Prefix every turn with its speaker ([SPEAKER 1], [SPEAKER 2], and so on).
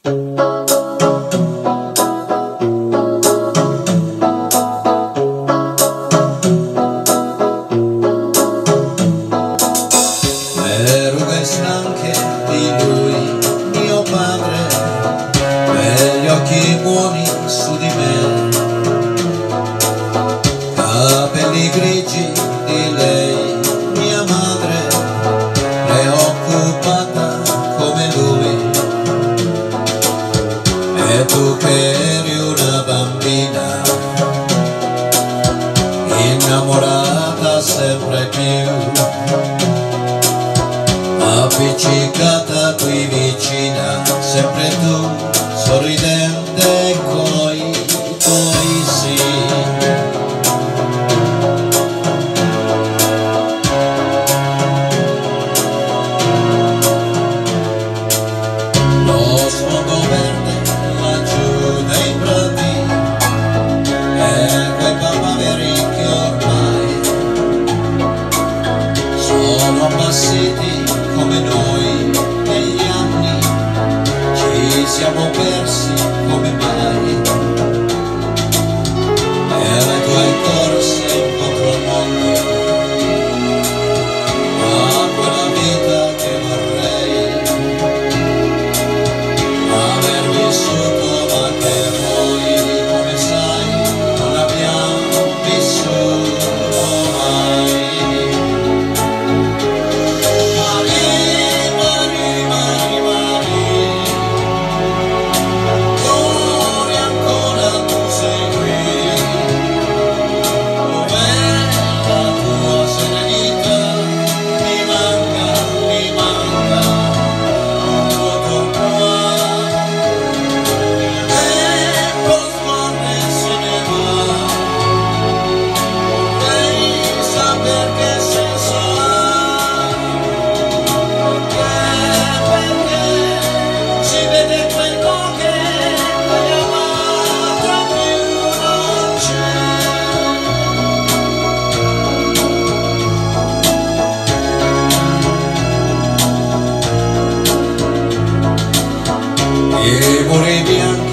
[SPEAKER 1] Le rughe stanche di lui, mio padre, e gli occhi buoni su di me, capelli grigi di lei, mia madre, preoccupata come lui. E tu che eri una bambina, innamorata sempre più, appiccicata qui vicina, sempre tu, sorridente coi tuoi sì. Lo sfondo verde laggiù nei prati e quei papaveri che ormai sono passati come noi negli anni, ci siamo persi come mai, e le tue corse incontro al mondo, a quella vita che vorrei aver vissuto, ma che noi, come sai, non abbiamo vissuto mai. I muri bianchi